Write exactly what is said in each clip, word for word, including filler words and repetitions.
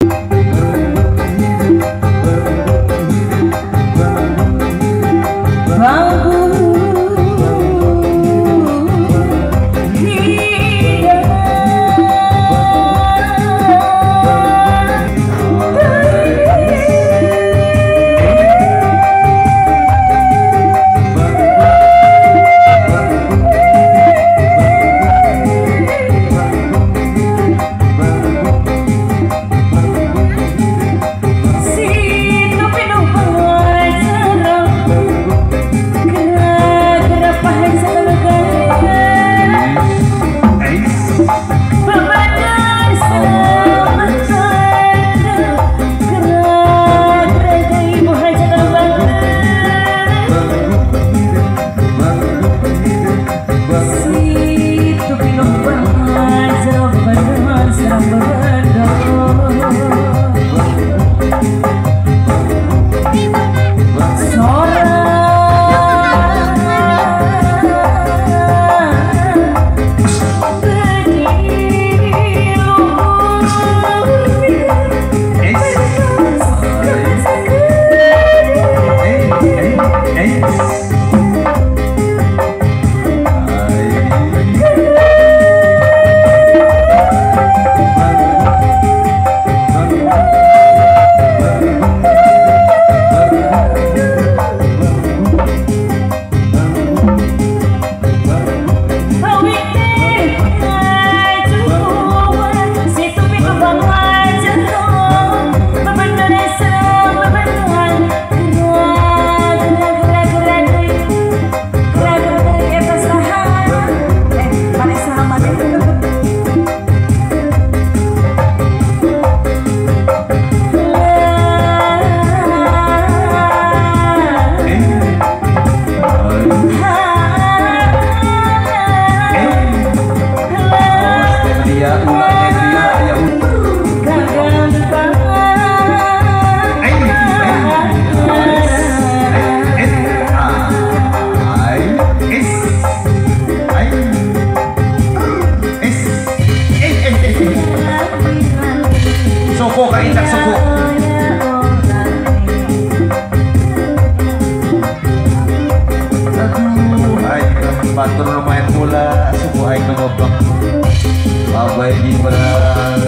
batur lumayan pula suku aing ngobak Babai Gibran.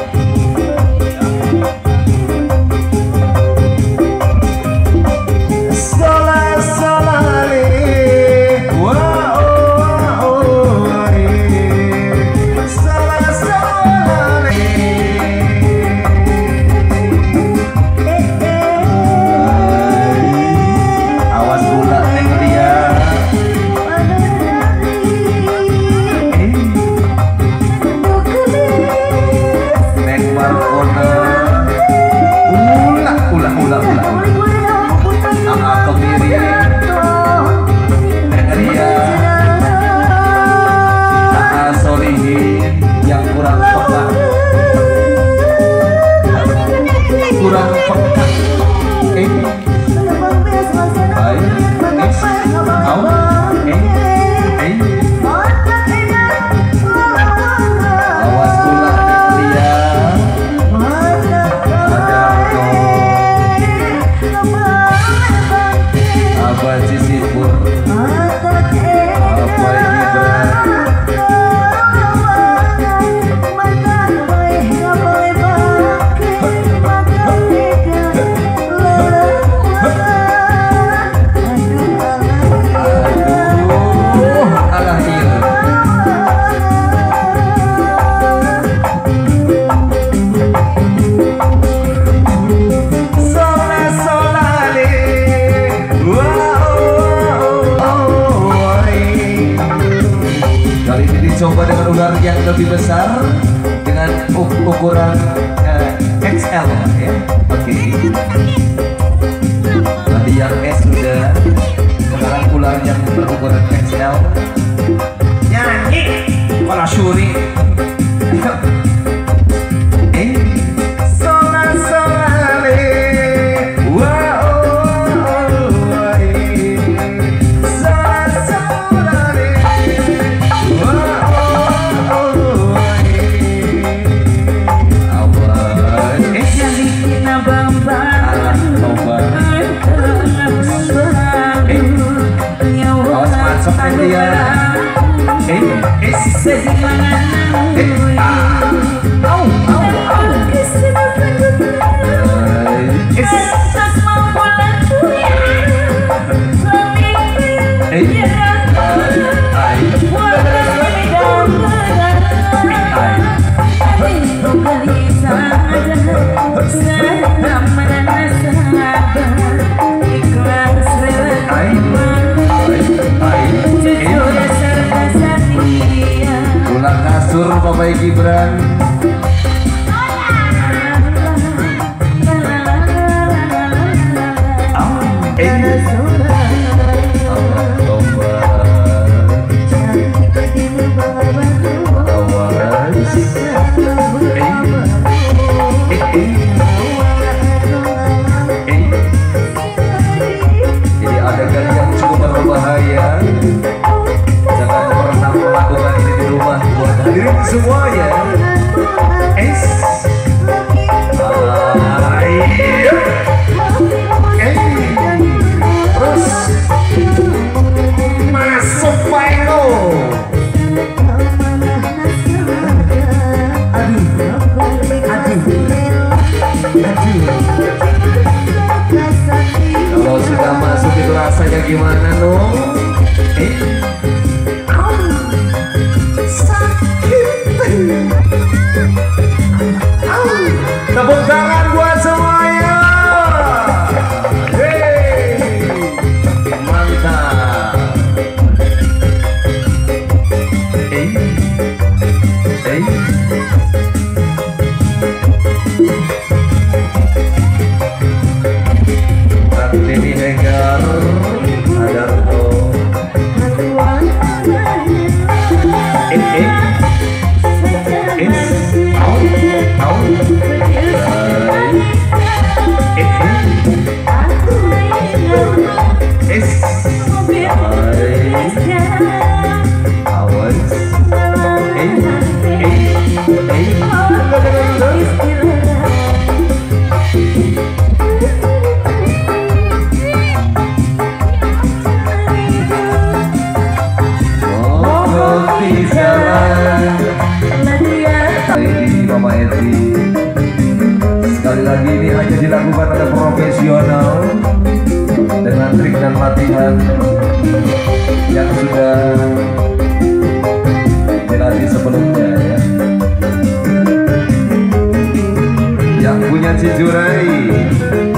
Coba dengan ular yang lebih besar dengan ukuran uh, X L ya. Oke. Okay. Tadi yang S sudah, sekarang ular yang berukuran X L. Nyanyi kalau syuri. Eh, sola solale. Septia. Eh, eh, eh, ah, au, au, au. Pulang kasur Bapak Gibran. Jadi adegan yang cukup berbahaya. Jangan pernah melakukan ini di rumah buat hadirin semua ya. Es. Ayo. Eh. Terus masuk Paino. Aduh. Aduh. Aduh. Kalau sudah masuk itu rasanya gimana no? Eh. Tepuk tangan buat semuanya. Hey, mantap. Hey, hey. Kartini Enggar, Adarto. Eh, eh. Mama Eti, sekali lagi ini hanya dilakukan oleh profesional dengan trik dan latihan yang sudah dilatih sebelumnya ya. Yang punya Cijurai